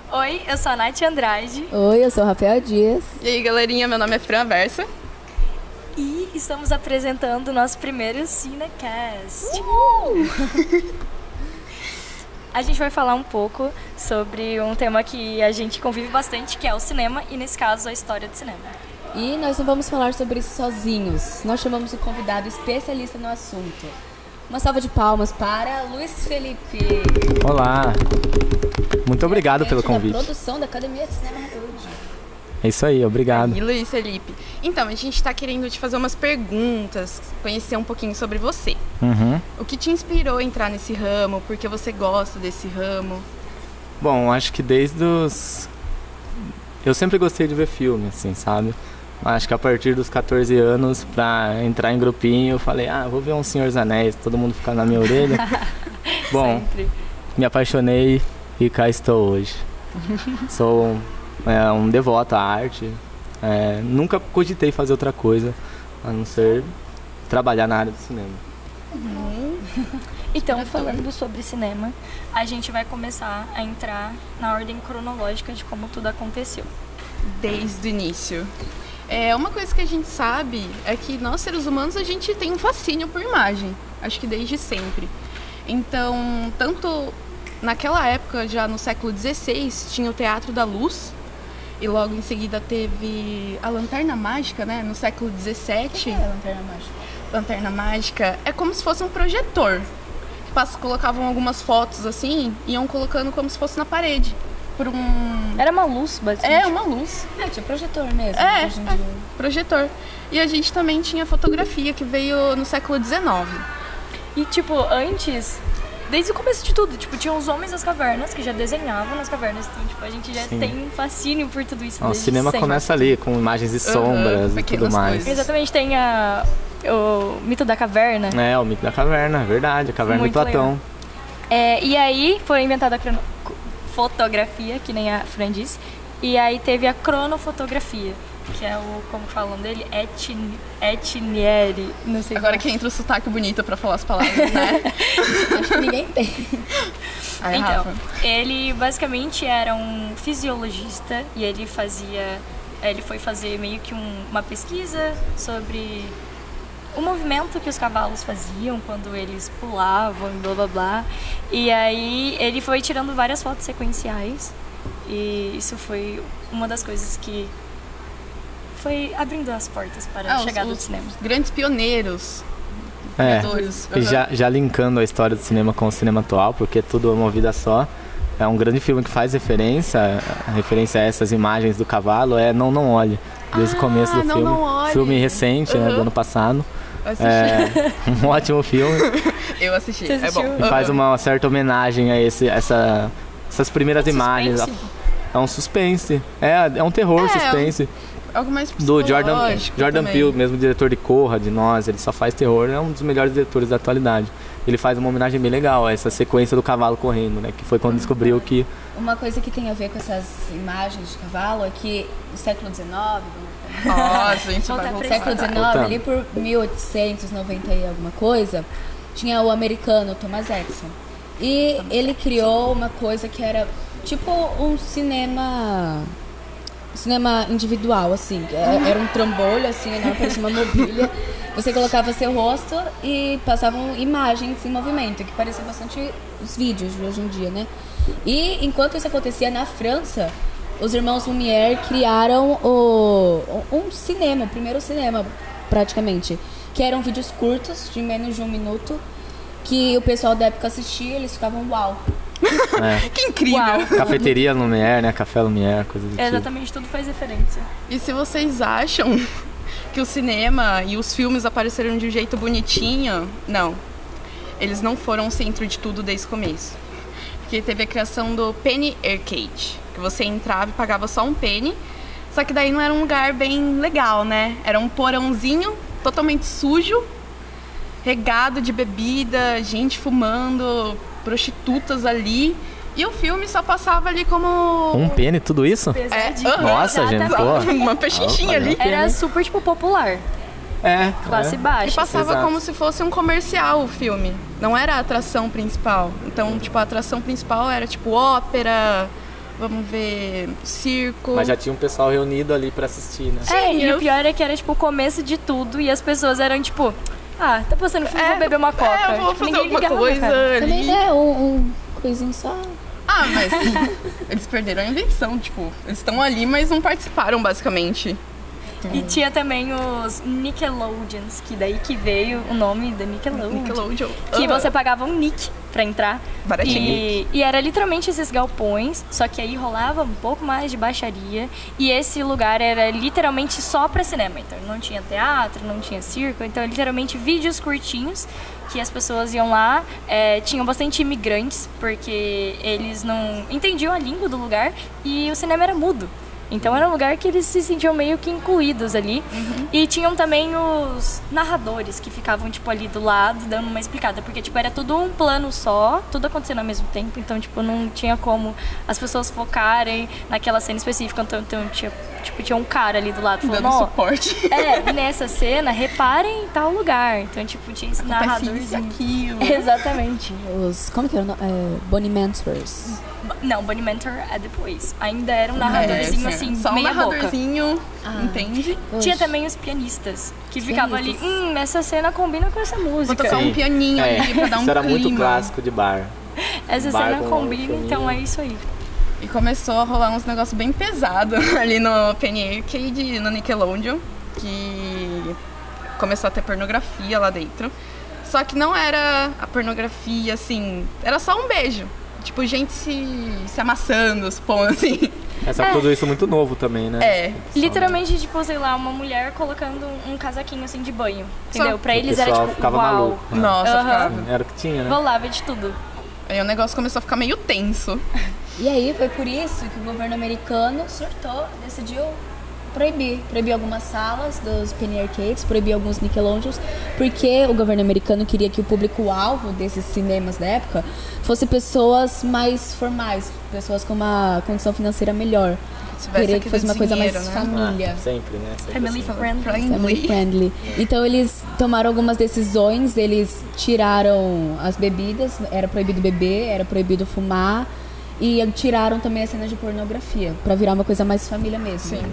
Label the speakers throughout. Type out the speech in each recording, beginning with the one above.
Speaker 1: Oi, eu sou a Nath Andrade.
Speaker 2: Oi, eu sou o Rafael Dias.
Speaker 3: E aí, galerinha, meu nome é Fran Versa.
Speaker 1: E estamos apresentando o nosso primeiro Cinecast. A gente vai falar um pouco sobre um tema que a gente convive bastante, que é o cinema, e nesse caso, a história do cinema.
Speaker 2: E nós não vamos falar sobre isso sozinhos. Nós chamamos um convidado especialista no assunto. Uma salva de palmas para Luiz Felipe.
Speaker 4: Olá. Muito obrigado pelo convite.
Speaker 2: Da produção da Academia de Cinema Hollywood.
Speaker 4: É isso aí, obrigado.
Speaker 3: E Luiz Felipe. Então, a gente está querendo te fazer umas perguntas, conhecer um pouquinho sobre você. O que te inspirou a entrar nesse ramo? Por que você gosta desse ramo?
Speaker 4: Bom, acho que desde os... Eu sempre gostei de ver filme, assim, sabe? Acho que a partir dos 14 anos, pra entrar em grupinho, eu falei, vou ver um Senhor dos Anéis, todo mundo ficar na minha orelha. Bom, me apaixonei e cá estou hoje. Sou um devoto à arte. Nunca cogitei fazer outra coisa, a não ser trabalhar na área do cinema.
Speaker 1: Então, falando sobre cinema, a gente vai começar a entrar na ordem cronológica de como tudo aconteceu.
Speaker 3: Desde o início. Uma coisa que a gente sabe é que nós, seres humanos, a gente tem um fascínio por imagem. Acho que desde sempre. Então, tanto naquela época, já no século XVI, tinha o Teatro da Luz. E logo em seguida teve a Lanterna Mágica, né? No século XVII.
Speaker 2: O que é a Lanterna Mágica?
Speaker 3: Lanterna Mágica é como se fosse um projetor. Colocavam algumas fotos assim, iam colocando como se fosse na parede.
Speaker 1: Era uma luz, basicamente.
Speaker 3: Uma luz.
Speaker 2: Tinha projetor mesmo. Hoje em dia.
Speaker 3: Projetor. E a gente também tinha fotografia, que veio no século XIX.
Speaker 1: E, antes, desde o começo de tudo, tinha os homens das cavernas, que já desenhavam nas cavernas. Então, a gente já tem um fascínio por tudo isso.
Speaker 4: O cinema
Speaker 1: sempre.
Speaker 4: Começa ali, com imagens e sombras e tudo mais.
Speaker 3: Coisas.
Speaker 1: Exatamente, tem o mito da caverna.
Speaker 4: O mito da caverna, verdade. A caverna de Platão.
Speaker 1: E aí foi inventada a fotografia, que nem a Fran disse. E aí teve a cronofotografia, que é como falam dele, Etnieri, não sei.
Speaker 3: Agora que entra o sotaque bonito pra falar as palavras, né?
Speaker 2: Acho que ninguém tem.
Speaker 3: Aí,
Speaker 1: então,
Speaker 3: Rafa.
Speaker 1: ele basicamente era um fisiologista e ele foi fazer meio que uma pesquisa sobre o movimento que os cavalos faziam quando eles pulavam e blá blá blá. E aí ele foi tirando várias fotos sequenciais e isso foi uma das coisas que foi abrindo as portas para a chegada do cinema.
Speaker 3: Os grandes pioneiros.
Speaker 4: E já linkando a história do cinema com o cinema atual, porque tudo é uma vida só. É um grande filme que faz referência a essas imagens do cavalo, Não Olhe, desde o começo do filme.
Speaker 3: Não Olhe.
Speaker 4: Filme recente, do ano passado. Um ótimo filme.
Speaker 3: Eu assisti.
Speaker 1: Você assistiu?
Speaker 3: É bom.
Speaker 4: E faz uma certa homenagem a essas primeiras imagens. É um suspense. É um terror suspense.
Speaker 3: Algo mais
Speaker 4: Do Jordan
Speaker 3: também.
Speaker 4: Peele, mesmo diretor de Corra, de Nós, ele só faz terror, é um dos melhores diretores da atualidade. Ele faz uma homenagem bem legal a essa sequência do cavalo correndo, né? Que foi quando descobriu que...
Speaker 2: Uma coisa que tem a ver com essas imagens de cavalo é que no século XIX,
Speaker 3: Nossa, a gente vai
Speaker 2: no
Speaker 3: voltar.
Speaker 2: século XIX, ali por 1890 e alguma coisa, tinha o americano Thomas Edison. E ele criou uma coisa que era tipo um cinema individual, assim. Era um trambolho, assim, enorme, parecia uma mobília. Você colocava seu rosto e passavam imagens em movimento, que parecia bastante os vídeos de hoje em dia, né? E enquanto isso acontecia na França, os irmãos Lumière criaram um cinema, o primeiro cinema, praticamente, que eram vídeos curtos, de menos de 1 minuto, que o pessoal da época assistia e eles ficavam uau.
Speaker 3: Que incrível!
Speaker 1: Uau.
Speaker 4: Cafeteria Lumière, né? Café Lumière, coisa do tipo.
Speaker 1: Exatamente, tudo faz referência.
Speaker 3: E se vocês acham que o cinema e os filmes apareceram de um jeito bonitinho, não. Eles não foram o centro de tudo desde o começo. Porque teve a criação do Penny Arcade, que você entrava e pagava só um penny, só que daí não era um lugar bem legal, né? Era um porãozinho totalmente sujo, regado de bebida, gente fumando, prostitutas ali. E o filme só passava ali como...
Speaker 4: Um penny, tudo isso? Nossa, gente, pô.
Speaker 3: Uma pechincha ali.
Speaker 1: Era super, tipo, popular. Classe baixa.
Speaker 3: E passava
Speaker 4: Exato.
Speaker 3: como se fosse um comercial o filme. Não era a atração principal. Então, tipo, a atração principal era, tipo, ópera, vamos ver circo.
Speaker 4: Mas já tinha um pessoal reunido ali pra assistir, né?
Speaker 1: E o pior é que era, tipo, o começo de tudo e as pessoas eram, tipo, tá passando filme, vou beber uma coca.
Speaker 3: Eu vou
Speaker 1: Tipo,
Speaker 3: fazer
Speaker 1: ninguém
Speaker 3: alguma
Speaker 1: ligava,
Speaker 3: coisa
Speaker 1: cara.
Speaker 3: ali.
Speaker 2: Também, né? Um coisinho só.
Speaker 3: Mas eles perderam a invenção, tipo, eles estão ali, mas não participaram, basicamente.
Speaker 1: E tinha também os Nickelodeons, que daí que veio o nome da Nickelodeon. Que você pagava um nick pra entrar.
Speaker 3: Baratinho.
Speaker 1: E era literalmente esses galpões, só que aí rolava um pouco mais de baixaria. E esse lugar era literalmente só pra cinema. Então não tinha teatro, não tinha circo. Então literalmente vídeos curtinhos que as pessoas iam lá. Tinham bastante imigrantes, porque eles não entendiam a língua do lugar e o cinema era mudo. Então era um lugar que eles se sentiam meio que incluídos ali. E tinham também os narradores que ficavam, tipo, ali do lado, dando uma explicada. Porque, tipo, era tudo um plano só, tudo acontecendo ao mesmo tempo. Então, tipo, não tinha como as pessoas focarem naquela cena específica. Então tinha um cara ali do lado falando,
Speaker 3: dando suporte.
Speaker 1: Nessa cena, reparem em tal lugar. Então, tipo, tinha esse narradorzinho.
Speaker 3: Aquilo.
Speaker 1: Exatamente.
Speaker 2: Como que era o nome? Bonnie Mentors.
Speaker 1: Não, Bonnie Mentor é depois. Ainda era um narradorzinho assim,
Speaker 3: só um
Speaker 1: meia boca.
Speaker 3: narradorzinho, entende?
Speaker 1: Tinha também os pianistas, que ficavam ali, essa cena combina com essa música.
Speaker 3: Vou tocar um pianinho ali pra dar um
Speaker 4: Isso era muito
Speaker 3: clima.
Speaker 4: clássico de bar.
Speaker 1: Essa
Speaker 4: Bar
Speaker 1: cena
Speaker 4: com
Speaker 1: combina,
Speaker 4: homofobia.
Speaker 1: então é isso aí.
Speaker 3: E começou a rolar uns negócios bem pesados ali no Penny Arcade, no Nickelodeon, que começou a ter pornografia lá dentro. Só que não era a pornografia, assim, era só um beijo. Tipo, gente se amassando, supondo assim.
Speaker 4: Só que tudo isso muito novo também, né?
Speaker 1: Literalmente, tipo, sei lá, uma mulher colocando um casaquinho assim de banho, entendeu? Pra eles
Speaker 4: O
Speaker 1: era
Speaker 4: pessoal
Speaker 1: tipo,
Speaker 4: ficava
Speaker 1: uau.
Speaker 4: maluco, né?
Speaker 3: Nossa, ficava.
Speaker 4: Era o que tinha, né?
Speaker 1: Rolava de tudo.
Speaker 3: Aí o negócio começou a ficar meio tenso.
Speaker 2: E aí foi por isso que o governo americano surtou, decidiu proibir algumas salas dos Penny Arcades, proibir alguns Nickelodeons, porque o governo americano queria que o público-alvo desses cinemas da época fosse pessoas mais formais, pessoas com uma condição financeira melhor. Queria que fosse uma coisa mais família.
Speaker 4: Sempre, né? Sempre
Speaker 1: Family
Speaker 4: assim.
Speaker 2: Family friendly. Então eles tomaram algumas decisões, eles tiraram as bebidas, era proibido beber, era proibido fumar, e tiraram também as cenas de pornografia, pra virar uma coisa mais família mesmo.
Speaker 3: Sim.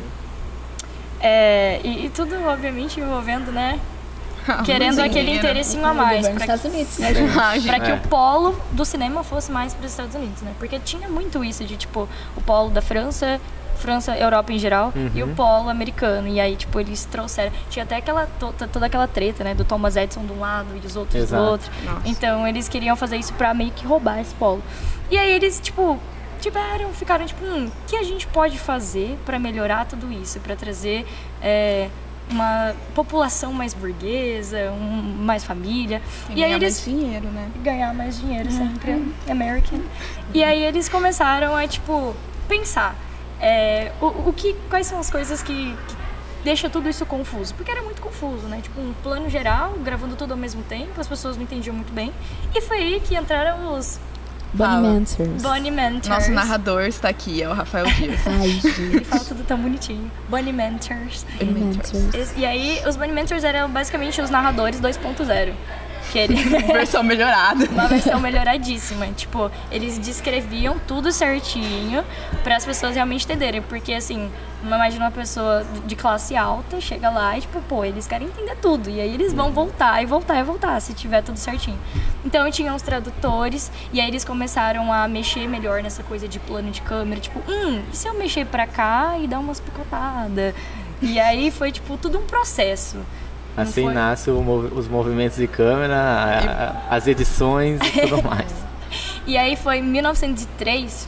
Speaker 1: E tudo, obviamente, envolvendo, né? Querendo aquele interessinho a mais.
Speaker 2: Nos Estados Unidos, né?
Speaker 1: Pra que o polo do cinema fosse mais para os Estados Unidos, né? Porque tinha muito isso de, tipo, o polo da França, Europa em geral, e o polo americano. E aí, tipo, eles trouxeram... Tinha até toda aquela treta, né? Do Thomas Edison de um lado e os outros do outro.
Speaker 3: Nossa.
Speaker 1: Então, eles queriam fazer isso pra meio que roubar esse polo. E aí, eles, tipo... ficaram tipo, o que a gente pode fazer para melhorar tudo isso, para trazer uma população mais burguesa, mais família.
Speaker 3: E aí eles mais dinheiro, né?
Speaker 1: Ganhar mais dinheiro sempre, American. E aí eles começaram a tipo pensar, quais são as coisas que deixa tudo isso confuso, porque era muito confuso, né? Tipo, um plano geral, gravando tudo ao mesmo tempo, as pessoas não entendiam muito bem. E foi aí que entraram os
Speaker 2: Bonnie Mentors.
Speaker 3: Nosso narrador está aqui, é o Rafael Dias.
Speaker 2: Ai, gente.
Speaker 1: Ele fala tudo tão bonitinho. Bonnie Mentors. E aí, os Bonnie Mentors eram basicamente os narradores 2.0.
Speaker 3: Versão melhorada.
Speaker 1: Uma versão melhoradíssima. Tipo, eles descreviam tudo certinho para as pessoas realmente entenderem. Porque, assim, imagina uma pessoa de classe alta, chega lá e, tipo, eles querem entender tudo. E aí eles vão voltar e voltar e voltar, se tiver tudo certinho. Então, tinham os tradutores, e aí eles começaram a mexer melhor nessa coisa de plano de câmera. Tipo, e se eu mexer pra cá e dar umas picotadas? E aí foi, tipo, tudo um processo.
Speaker 4: Assim nasce os movimentos de câmera, as edições e tudo mais.
Speaker 1: E aí foi em 1903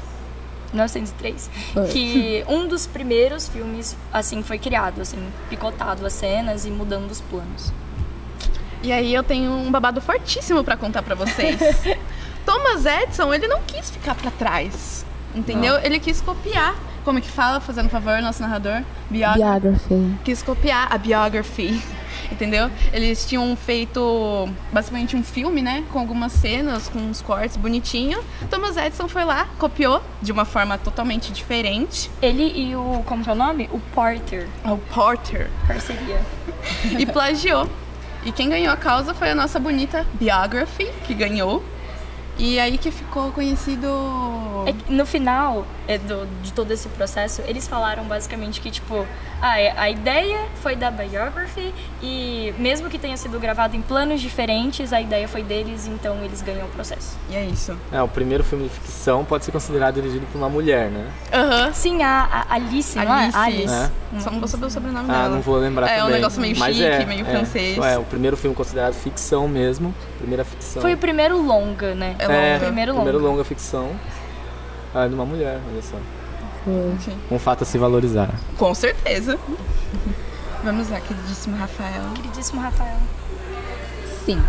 Speaker 1: que um dos primeiros filmes assim foi criado, assim, picotado as cenas e mudando os planos.
Speaker 3: E aí eu tenho um babado fortíssimo pra contar pra vocês. Thomas Edison, ele não quis ficar pra trás, entendeu? Não. Ele quis copiar. Como que fala, fazendo favor, nosso narrador?
Speaker 2: Biography.
Speaker 3: Quis copiar a biography. Entendeu? Eles tinham feito basicamente um filme, né? Com algumas cenas, com uns cortes bonitinhos. Thomas Edison foi lá, copiou de uma forma totalmente diferente.
Speaker 1: Ele e o... Como que é o nome? O Porter.
Speaker 3: O Porter.
Speaker 1: Parceria.
Speaker 3: E plagiou. E quem ganhou a causa foi a nossa bonita Biography, que ganhou. E aí que ficou conhecido...
Speaker 1: No final, de todo esse processo, eles falaram basicamente que, tipo, a ideia foi da Biography e mesmo que tenha sido gravado em planos diferentes, a ideia foi deles, então eles ganham o processo.
Speaker 3: E é isso.
Speaker 4: O primeiro filme de ficção pode ser considerado dirigido por uma mulher, né?
Speaker 1: Sim, a Alice, não é? Alice.
Speaker 3: Só não vou saber o sobrenome dela.
Speaker 4: Não vou lembrar também.
Speaker 3: É um negócio meio chique, meio francês.
Speaker 4: O primeiro filme considerado ficção mesmo, primeira ficção.
Speaker 1: Foi o primeiro longa, né?
Speaker 3: Longa.
Speaker 1: Primeiro
Speaker 4: longa ficção. De uma mulher, olha só.
Speaker 2: Foi.
Speaker 4: Um fato a se valorizar.
Speaker 3: Com certeza. Vamos lá, queridíssimo Rafael.
Speaker 1: Queridíssimo Rafael.
Speaker 2: Sim.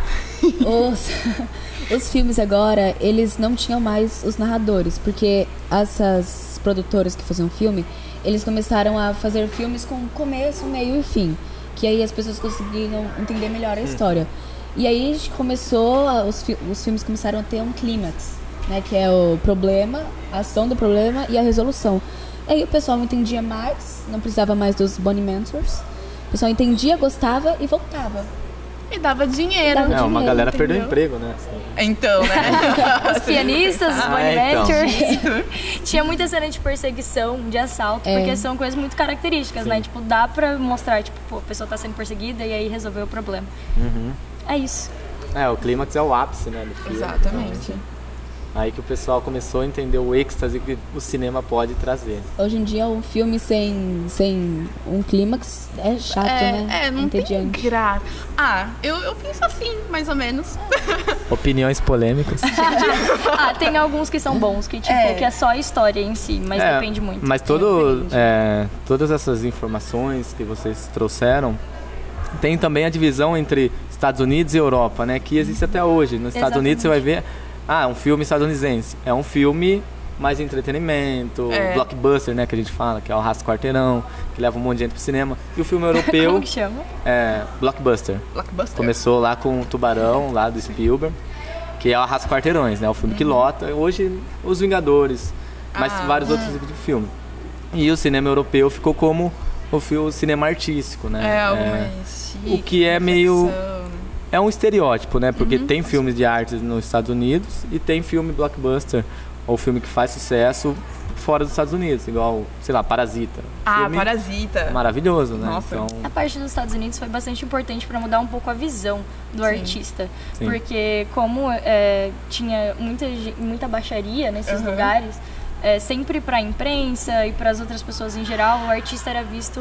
Speaker 2: Os filmes agora, eles não tinham mais os narradores, porque essas produtoras que faziam filme, eles começaram a fazer filmes com começo, meio e fim, que aí as pessoas conseguiram entender melhor a história. E aí os filmes começaram a ter um clímax, né, que é o problema, a ação do problema e a resolução. Aí o pessoal entendia mais, não precisava mais dos Bunny Mentors. O pessoal entendia, gostava e voltava.
Speaker 3: E dava dinheiro.
Speaker 4: Uma galera perdeu emprego, né?
Speaker 3: Então, né?
Speaker 1: Os pianistas, os Bunny Mentors. Tinha muita cena de perseguição, de assalto, porque são coisas muito características, né? Tipo, dá pra mostrar, tipo, pô, a pessoa tá sendo perseguida e aí resolveu o problema. É isso.
Speaker 4: O clímax é o ápice, né, do filme.
Speaker 3: Exatamente.
Speaker 4: Aí que o pessoal começou a entender o êxtase que o cinema pode trazer.
Speaker 2: Hoje em dia, um filme sem um clímax é chato, né?
Speaker 3: Não tem graça. Eu penso assim, mais ou menos.
Speaker 4: Opiniões polêmicas.
Speaker 1: Tem alguns que são bons, que tipo, que é só a história em si, mas depende muito.
Speaker 4: Mas todas essas informações que vocês trouxeram, tem também a divisão entre Estados Unidos e Europa, né? Que existe até hoje. Nos Estados Unidos você vai ver... um filme estadunidense. É um filme mais entretenimento, blockbuster, né, que a gente fala, que é o Arrasta Quarteirão, que leva um monte de gente pro cinema. E o filme europeu...
Speaker 1: Como que chama?
Speaker 4: Blockbuster.
Speaker 3: Blockbuster.
Speaker 4: Começou lá com o Tubarão, lá do Spielberg, que é o Arrasta Quarteirões, né, o filme que lota. Hoje, Os Vingadores, mas vários outros tipos de filme. E o cinema europeu ficou como o cinema artístico, né?
Speaker 3: Algo mais chique,
Speaker 4: o que é meio... É um estereótipo, né? Porque tem filmes de arte nos Estados Unidos e tem filme blockbuster, ou filme que faz sucesso fora dos Estados Unidos, igual, sei lá, Parasita.
Speaker 3: Parasita.
Speaker 4: Maravilhoso, né?
Speaker 3: Nossa.
Speaker 4: Então...
Speaker 1: A parte dos Estados Unidos foi bastante importante para mudar um pouco a visão do artista. Sim. Porque como tinha muita baixaria nesses lugares, sempre para a imprensa e para as outras pessoas em geral, o artista era visto...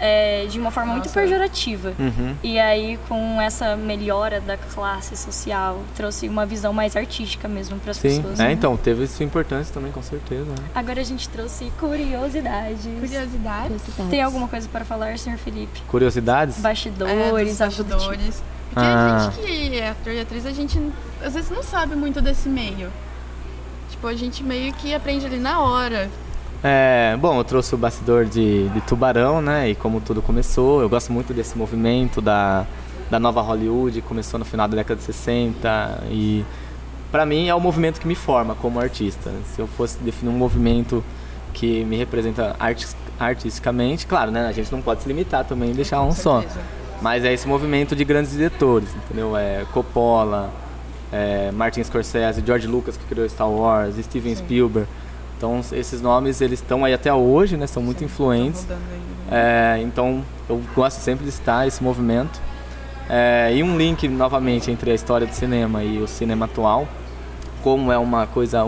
Speaker 1: de uma forma muito pejorativa. E aí, com essa melhora da classe social, trouxe uma visão mais artística mesmo para as pessoas.
Speaker 4: Então, teve sua importância também, com certeza. Né?
Speaker 1: Agora a gente trouxe curiosidades.
Speaker 3: Curiosidades?
Speaker 1: Tem alguma coisa para falar, senhor Felipe?
Speaker 4: Curiosidades?
Speaker 1: Bastidores,
Speaker 3: bastidores. Porque a gente que é ator e atriz, a gente às vezes não sabe muito desse meio. Tipo, a gente meio que aprende ali na hora.
Speaker 4: Bom, eu trouxe o bastidor de Tubarão, né? E como tudo começou, eu gosto muito desse movimento da nova Hollywood, começou no final da década de 60 e pra mim é o movimento que me forma como artista. Se eu fosse definir um movimento que me representa artisticamente, claro, né? A gente não pode se limitar também e deixar um só. Mas é esse movimento de grandes diretores, entendeu? Coppola, Martin Scorsese, George Lucas, que criou Star Wars, Steven Spielberg. Então, esses nomes, eles estão aí até hoje, né? São muito influentes. Então, eu gosto sempre de citar esse movimento. E um link, novamente, entre a história do cinema e o cinema atual. Como é uma coisa,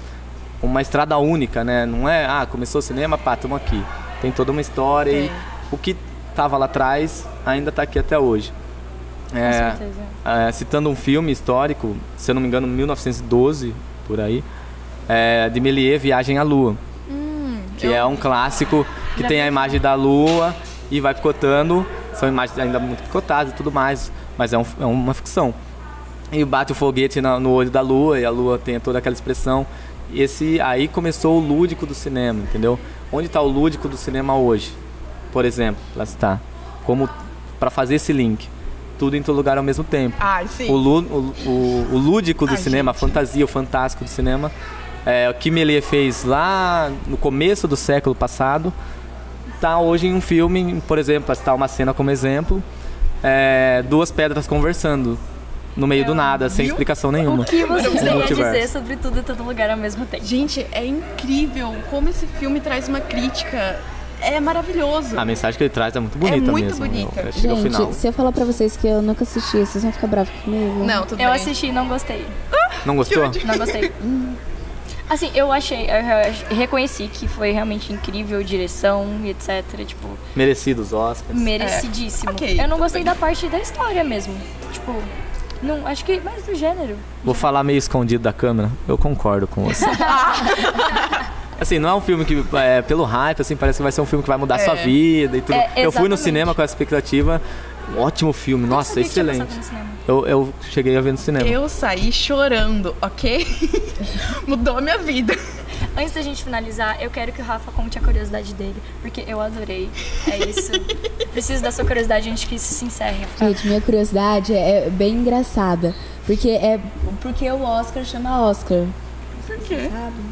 Speaker 4: uma estrada única, né? Não é, começou o cinema, estamos aqui. Tem toda uma história e o que estava lá atrás ainda está aqui até hoje.
Speaker 1: Com certeza.
Speaker 4: Citando um filme histórico, se eu não me engano, 1912, por aí, de Méliès, Viagem à Lua, que é um clássico que tem a imagem da Lua e vai picotando, são imagens ainda muito picotadas e tudo mais, mas é uma ficção. E bate o foguete no olho da Lua e a Lua tem toda aquela expressão. E aí começou o lúdico do cinema, entendeu? Onde está o lúdico do cinema hoje? Por exemplo, para citar, para fazer esse link. Tudo em todo lugar ao mesmo tempo.
Speaker 3: Sim.
Speaker 4: O lúdico do cinema, a fantasia, o fantástico do cinema, o que Méliès fez lá no começo do século passado, está hoje em um filme, por exemplo, para citar uma cena como exemplo, duas pedras conversando. no meio do nada, sem explicação nenhuma.
Speaker 1: O que vocês têm a
Speaker 4: Multiverso.
Speaker 1: dizer sobre tudo e todo lugar ao mesmo tempo?
Speaker 3: Gente, é incrível como esse filme traz uma crítica. É maravilhoso.
Speaker 4: A mensagem que ele traz é muito bonita
Speaker 3: muito
Speaker 4: mesmo.
Speaker 3: bonita.
Speaker 4: Chega ao final.
Speaker 2: Gente, se eu falar pra vocês que eu nunca assisti, vocês vão ficar bravos comigo?
Speaker 3: Não, tudo
Speaker 1: Eu
Speaker 3: bem.
Speaker 1: assisti e não gostei.
Speaker 4: Não gostou?
Speaker 1: Não gostei. Assim, eu reconheci que foi realmente incrível, direção e etc. Tipo,
Speaker 4: Merecidos Oscars.
Speaker 1: merecidíssimo.
Speaker 3: ok,
Speaker 1: Eu não
Speaker 3: tudo
Speaker 1: gostei
Speaker 3: bem.
Speaker 1: da parte da história mesmo. Tipo, não, acho que mais do gênero.
Speaker 4: Vou falar meio escondido da câmera. Eu concordo com você. Assim, não é um filme que, pelo hype, assim, parece que vai ser um filme que vai mudar sua vida e tudo. Eu fui no
Speaker 1: exatamente.
Speaker 4: cinema com essa expectativa. Um ótimo filme, nossa,
Speaker 1: Eu sabia que tinha
Speaker 4: excelente.
Speaker 1: passado no cinema.
Speaker 4: Eu cheguei a ver no cinema.
Speaker 3: Eu saí chorando, ok? Mudou a minha vida.
Speaker 1: Antes da gente finalizar, eu quero que o Rafa conte a curiosidade dele, porque eu adorei. É isso. Preciso da sua curiosidade antes que isso se encerre.
Speaker 2: Gente, minha curiosidade é bem engraçada. Porque o Oscar chama Oscar.
Speaker 3: Por quê?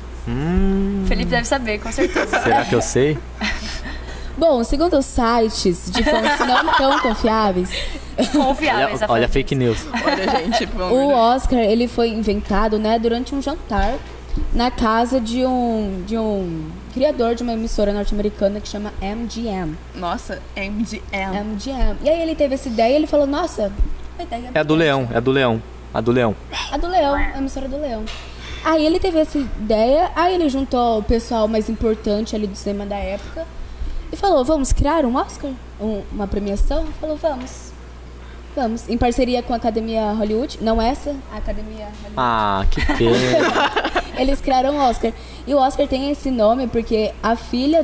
Speaker 1: Felipe deve saber, com certeza.
Speaker 4: Será que eu sei?
Speaker 2: Bom, segundo os sites de fontes não tão confiáveis,
Speaker 1: Confiáveis.
Speaker 4: Olha a fake news.
Speaker 3: Olha, gente, pelo amor
Speaker 2: o
Speaker 3: de Deus.
Speaker 2: Oscar ele foi inventado, né, durante um jantar na casa de um criador de uma emissora norte-americana que chama MGM.
Speaker 3: Nossa, MGM.
Speaker 2: MGM. E aí ele teve essa ideia e ele falou, nossa, a ideia
Speaker 4: É a do Leão, é a do Leão. A do Leão.
Speaker 2: A do Leão, a emissora do Leão. Aí ele teve essa ideia, aí ele juntou o pessoal mais importante ali do cinema da época e falou, vamos criar um Oscar? Uma premiação? Falou, vamos. Vamos. Em parceria com a Academia Hollywood, não essa, a Academia Hollywood.
Speaker 4: Ah, que pena.
Speaker 2: Eles criaram o Oscar. E o Oscar tem esse nome porque a filha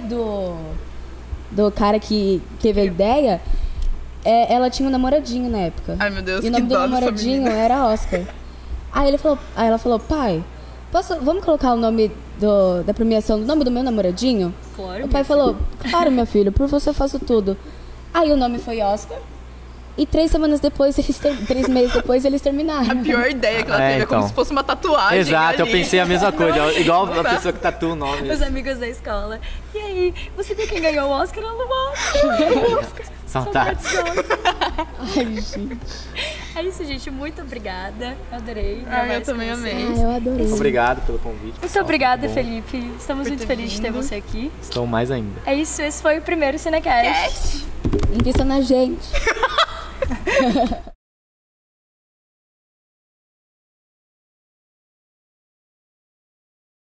Speaker 2: do cara que teve a ideia, ela tinha um namoradinho na época.
Speaker 3: Ai, meu Deus,
Speaker 2: E o
Speaker 3: que
Speaker 2: nome do
Speaker 3: dó dessa
Speaker 2: namoradinho
Speaker 3: menina.
Speaker 2: era Oscar. Aí ela falou, pai, vamos colocar o nome da premiação, o nome do meu namoradinho?
Speaker 1: Claro.
Speaker 2: O pai falou, claro, meu filho, por você eu faço tudo. Aí o nome foi Oscar. E 3 semanas depois, 3 meses depois, eles terminaram.
Speaker 3: A pior ideia que ela teve é como
Speaker 4: então.
Speaker 3: se fosse uma tatuagem.
Speaker 4: Exato, eu
Speaker 3: ali.
Speaker 4: pensei a mesma coisa. Igual
Speaker 3: Não
Speaker 4: a
Speaker 3: dá.
Speaker 4: pessoa que tatua o nome.
Speaker 1: Os amigos da escola. E aí, você viu quem ganhou o Oscar? Ela não Oscar.
Speaker 4: Saudades.
Speaker 2: Ai, gente.
Speaker 1: É isso, gente. Muito obrigada. Eu adorei.
Speaker 3: Ai,
Speaker 1: gravar
Speaker 3: eu
Speaker 1: isso
Speaker 3: também
Speaker 1: com você.
Speaker 3: amei.
Speaker 2: Eu adorei.
Speaker 4: Obrigado pelo convite.
Speaker 1: Muito
Speaker 4: pessoal.
Speaker 1: obrigada,
Speaker 4: Bom,
Speaker 1: Felipe. Estamos
Speaker 3: Por
Speaker 1: muito
Speaker 3: ter
Speaker 1: felizes de ter
Speaker 3: vindo.
Speaker 1: você aqui.
Speaker 4: Estou mais ainda.
Speaker 1: É isso, esse foi o primeiro Cinecast.
Speaker 2: Invista na gente.